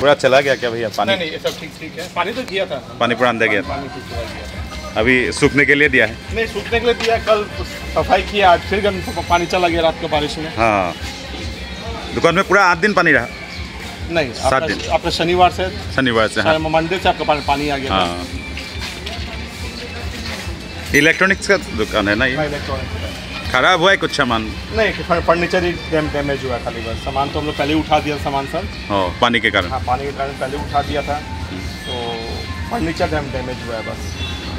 पूरा चला गया क्या भैया पानी? नहीं, सब ठीक है। पानी तो किया था, पानी पूरा अंदर गया था। पानी ठीक गया था। अभी सूखने के लिए दिया है? नहीं, सूखने के लिए दिया। कल सफाई किया, आज फिर पानी चला गया रात को बारिश में। हाँ, दुकान में पूरा 8 दिन पानी रहा? नहीं, 7 दिन। आपका शनिवार से हाँ। मंदिर से आपका पानी आ गया। हाँ, इलेक्ट्रॉनिक्स का दुकान है ना ये? इलेक्ट्रॉनिक्स खराब हुआ है कुछ सामान? नहीं, फर्नीचर ही डैमेज हुआ है खाली बस। सामान तो हम लोग पहले उठा दिया सामान सर। हाँ, पानी के कारण? हाँ, पानी के कारण पहले उठा दिया था, तो फर्नीचर डैमेज हुआ है बस।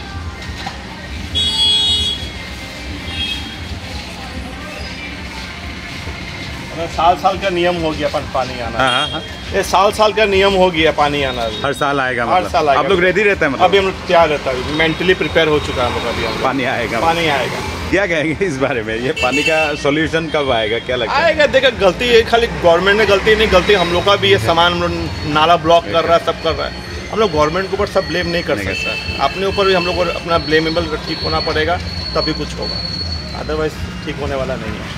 साल का नियम हो गया पानी आना। हाँ। ये साल का नियम हो गया पानी आना। हर साल आएगा? हर साल आएगा। आप लोग रेडी रहते हैं मतलब? अभी हम लोग तैयार रहता है, मेंटली प्रिपेयर हो चुका है हम लोग। अभी पानी आएगा? पानी आएगा। क्या कहेंगे इस बारे में? ये पानी का सॉल्यूशन कब आएगा, क्या लगता है? आएगा, देखा गलती है खाली गवर्नमेंट ने गलती नहीं, गलती हम लोग का भी है। सामान नाला ब्लॉक कर रहा है, सब कर रहा है। हम लोग गवर्नमेंट के ऊपर सब ब्लेम नहीं कर सकते। अपने ऊपर भी हम लोग को अपना ब्लेमेबल ठीक होना पड़ेगा, तभी कुछ होगा, अदरवाइज ठीक होने वाला नहीं है।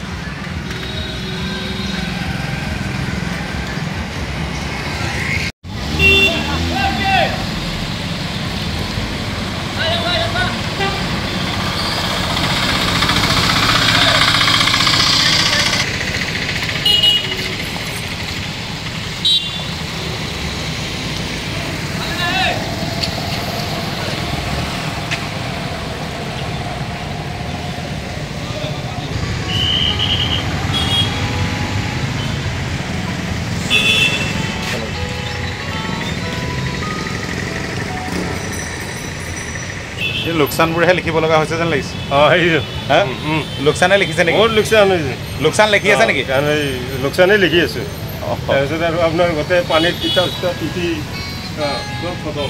লোকচানবোৰহে লিখিব লগা হৈছে যেন লাগিছে। লোকচানে লিখিছে নেকি? বহুত লোকচান হৈছে। লোকচান লিখি আছে নেকি? লোকচানেই লিখি আছে। তাৰপিছত আৰু আপোনাৰ গোটেই পানীত কিতাপ চিতাপ তিতি চব খতম।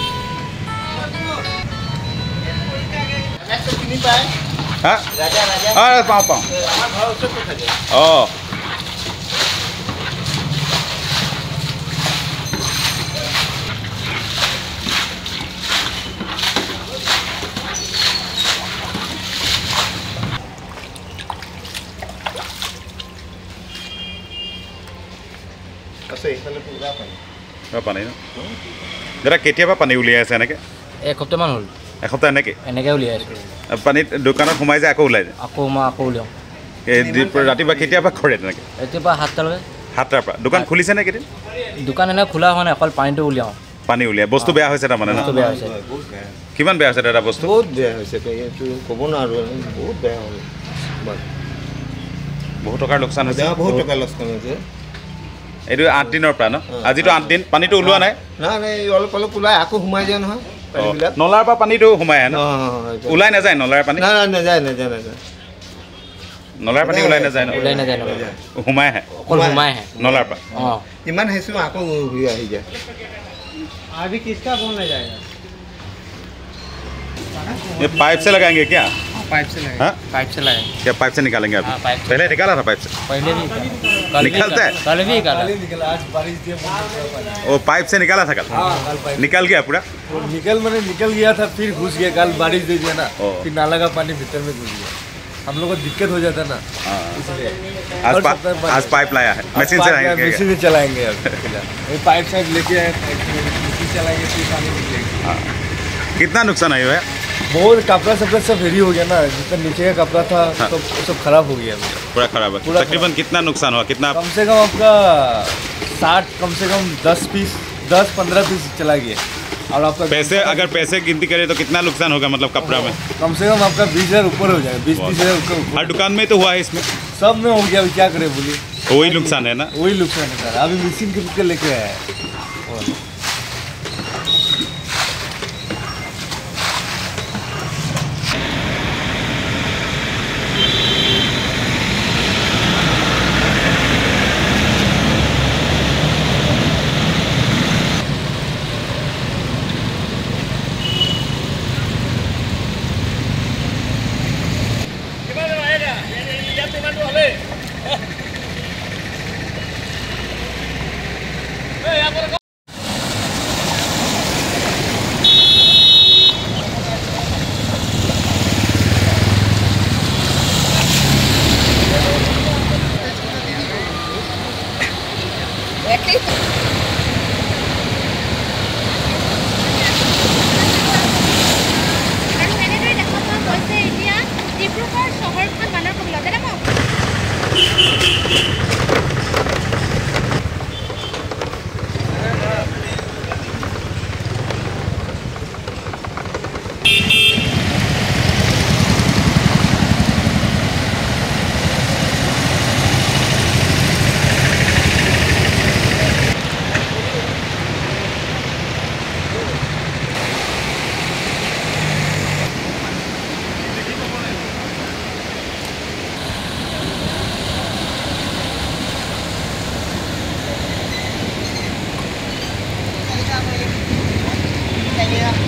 পাওঁ। অঁ, পানী ন দাদা? কেতিয়াবা পানী উলিয়াই আছে এনেকৈ? এসপ্তাহমান হ'ল। এসপ্তাহ এনেকৈ উলিয়াই আছোঁ। পানীত দোকানত সোমাই যায় আকৌ ওলাই যায়? আকৌ উলিয়াওঁ। ৰাতিপুৱা কেতিয়াবা কৰে তেনেকৈ? ৰাতিপুৱা 7টালৈকে। 7টাৰ পৰা? দোকান খুলিছে নে কেইদিন? দোকান এনে খোলা হোৱা নাই, অকল পানীটো উলিয়াওঁ। পানী উলিয়াই? বস্তু বেয়া হৈছে তাৰমানে ন? বেয়া হৈছে। কিমান বেয়া হৈছে দাদা বস্তু? বহুত বেয়া হৈছে, ক'ব নোৱাৰোঁ, বহুত বেয়া হ'ল। বহুত টকাৰ লোকচান হৈছে? বহুত টকা লোকচান হৈছে। এইটো 8 দিনৰ পৰা ন? আজিতো 8 দিন পানীটো ওলোৱা নাই? নাই, অলপ অলপ ওলাই আকৌ সোমাই যায় নহয় পানীবিলাক। নলাৰ পৰা পানীটো সোমাই আহে ন? ওলাই নাযায় নলাৰ পানী? নাযায়। নলাৰ পানী ওলাই নাযায় ন? ওলাই নাযায়। সোমাই আহে? অকল সোমাই আহে নলাৰ পৰা? অঁ, ইমান আহিছোঁ আকৌ ঘূৰি আহি যায়। अभी किसका फोन ले जाएगा? ये पाइप से लगाएंगे क्या? पाइप से लगाएंगे। हाँ? पाइप से लगाएंगे। क्या पाइप से निकालेंगे अभी? हाँ, पाइप से। पहले निकाला था पाइप से? पहले भी निकलता है? कल भी निकला, आज बारिश दिया। वो पाइप से निकाला था कल? निकल गया पूरा? निकल गया था, फिर घुस गया। कल बारिश दे दिया ना, फिर नाला का पानी भीतर में घुस गया। हम लोग को दिक्कत हो जाता ना, इसलिए आज पाइप लाया है, मशीन से मशीन से चलाएंगे। अब पाइप साइड लेके आए, मशीन चलाएंगे, फिर पानी निकलेगा। कितना नुकसान आया है? बहुत कपड़ा सब हेरी हो गया ना, जितना नीचे का कपड़ा था तो सब खराब हो गया, पूरा खराब है। तकरीबन कितना नुकसान हुआ? कितना? कम से कम आपका 60, कम से कम 10-15 पीस चला गया। और आपका पैसे, अगर पैसे गिनती करें तो कितना नुकसान होगा मतलब कपड़ा में? कम से कम आपका 20,000 ऊपर हो जाएगा, 20-30 हज़ार ऊपर। हर दुकान में तो हुआ है इसमें? सब में हो गया, अभी क्या करें बोलिए? वही नुकसान है ना? वही नुकसान है सर। अभी मशीन के लेके आया है। यहाँ पर गया